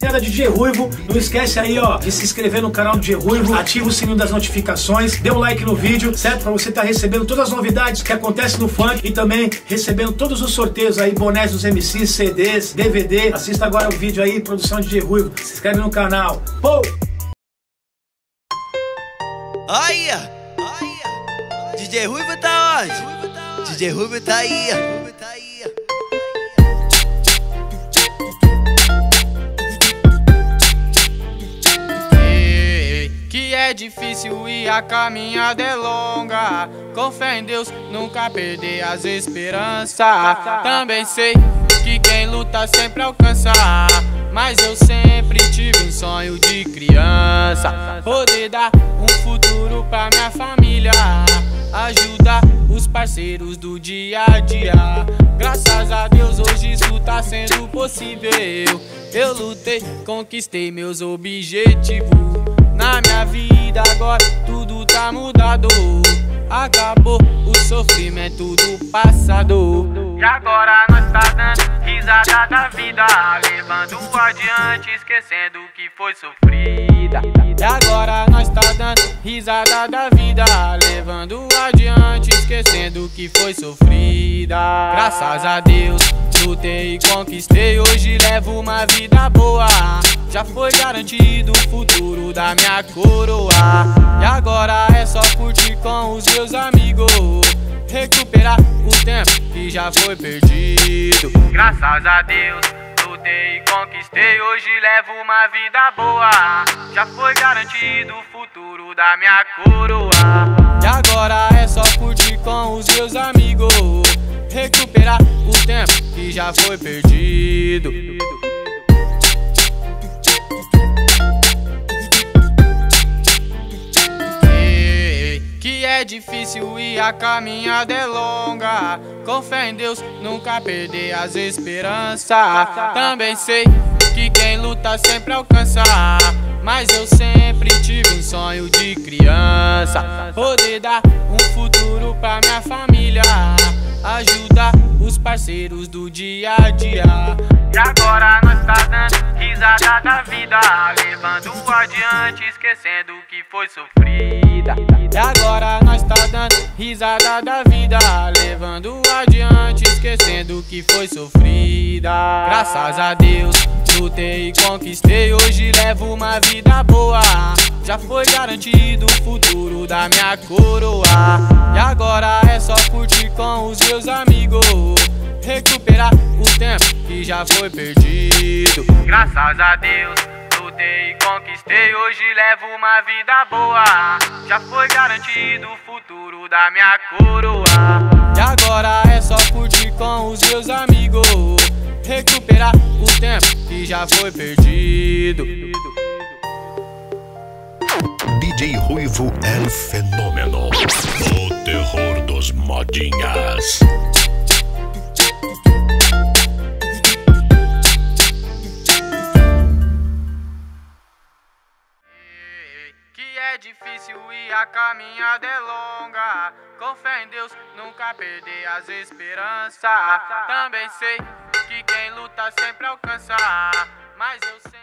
DJ Ruivo, não esquece aí, ó, de se inscrever no canal do DJ Ruivo, ativa o sininho das notificações, dê um like no vídeo, certo? Pra você estar recebendo todas as novidades que acontecem no funk e também recebendo todos os sorteios aí, bonés dos MCs, CDs, DVD. Assista agora o vídeo aí, produção de DJ Ruivo, se inscreve no canal. Pô! Olha! DJ Ruivo tá onde? DJ Ruivo tá aí. Que é difícil e a caminhada é longa. Com fé em Deus, nunca perder as esperanças. Também sei que quem luta sempre alcança, mas eu sempre tive um sonho de criança. Poder dar um futuro pra minha família, ajudar os parceiros do dia a dia. Graças a Deus hoje isso tá sendo possível. Eu lutei, conquistei meus objetivos. Na minha vida agora tudo tá mudado. Acabou o sofrimento do passado. E agora nós tá dando risada da vida, levando adiante, esquecendo que foi sofrida. E agora nós tá dando risada da vida, levando adiante, esquecendo que foi sofrida. Graças a Deus lutei e conquistei, hoje levo uma vida boa. Já foi garantido o futuro da minha coroa. E agora é só curtir com os meus amigos, recuperar o tempo que já foi perdido. Graças a Deus lutei e conquistei, hoje levo uma vida boa. Já foi garantido o futuro da minha coroa. E agora é só curtir com os meus amigos, recuperar o tempo que já foi perdido. Que é difícil e a caminhada é longa. Com fé em Deus, nunca perder as esperanças. Também sei que quem luta sempre alcança, mas eu sempre tive um sonho de criança. Poder dar um futuro pra minha família, ajudar os parceiros do dia a dia. E agora nós tá dando risada da vida, levando adiante, esquecendo que foi sofrida. E agora nós tá dando risada da vida, levando adiante, esquecendo que foi sofrida. Graças a Deus lutei e conquistei, hoje levo uma vida boa. Já foi garantido o futuro da minha coroa. E agora é só curtir com os meus amigos, recuperar o tempo que já foi perdido. Graças a Deus lutei e conquistei, hoje levo uma vida boa. Já foi garantido o futuro da minha coroa. E agora é só curtir com os meus amigos, recuperar o tempo que já foi perdido. DJ Ruivo é fenômeno, o terror dos modinhas. Que é difícil e a caminhada é longa. Com fé em Deus, nunca perder as esperanças. Também sei que quem luta sempre alcança, mas eu sempre